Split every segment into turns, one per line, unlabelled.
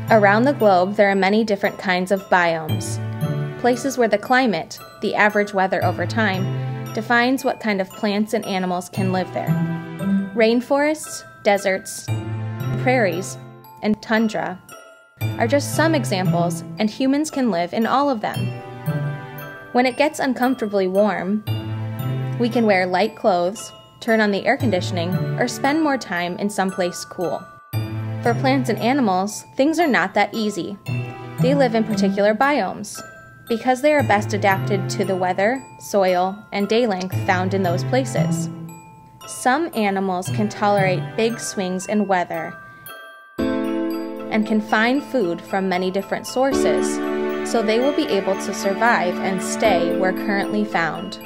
Around the globe, there are many different kinds of biomes. Places where the climate, the average weather over time, defines what kind of plants and animals can live there. Rainforests, deserts, prairies, and tundra are just some examples, and humans can live in all of them. When it gets uncomfortably warm, we can wear light clothes, turn on the air conditioning, or spend more time in someplace cool. For plants and animals, things are not that easy. They live in particular biomes, because they are best adapted to the weather, soil, and day length found in those places. Some animals can tolerate big swings in weather and can find food from many different sources, so they will be able to survive and stay where currently found.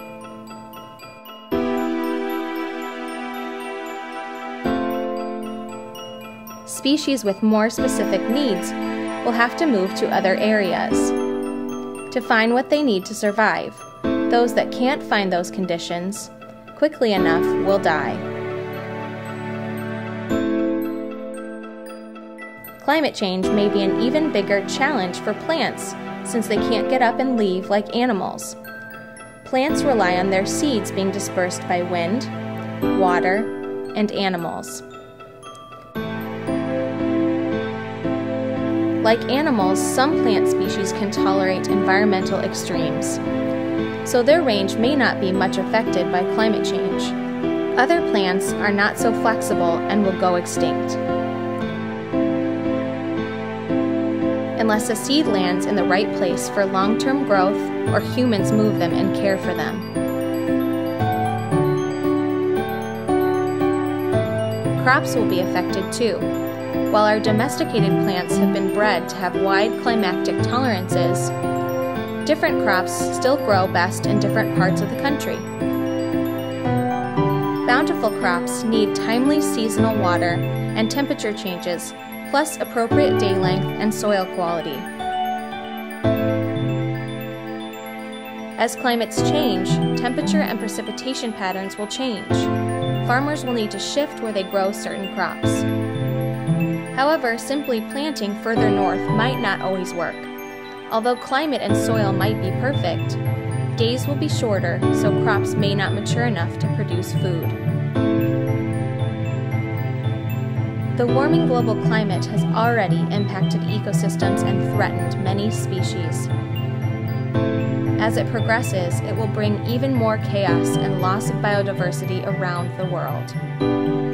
Species with more specific needs will have to move to other areas to find what they need to survive. Those that can't find those conditions quickly enough will die. Climate change may be an even bigger challenge for plants since they can't get up and leave like animals. Plants rely on their seeds being dispersed by wind, water, and animals. Like animals, some plant species can tolerate environmental extremes, so their range may not be much affected by climate change. Other plants are not so flexible and will go extinct unless a seed lands in the right place for long-term growth or humans move them and care for them. Crops will be affected too. While our domesticated plants have been bred to have wide climactic tolerances, different crops still grow best in different parts of the country. Bountiful crops need timely seasonal water and temperature changes, plus appropriate day length and soil quality. As climates change, temperature and precipitation patterns will change. Farmers will need to shift where they grow certain crops. However, simply planting further north might not always work. Although climate and soil might be perfect, days will be shorter, so crops may not mature enough to produce food. The warming global climate has already impacted ecosystems and threatened many species. As it progresses, it will bring even more chaos and loss of biodiversity around the world.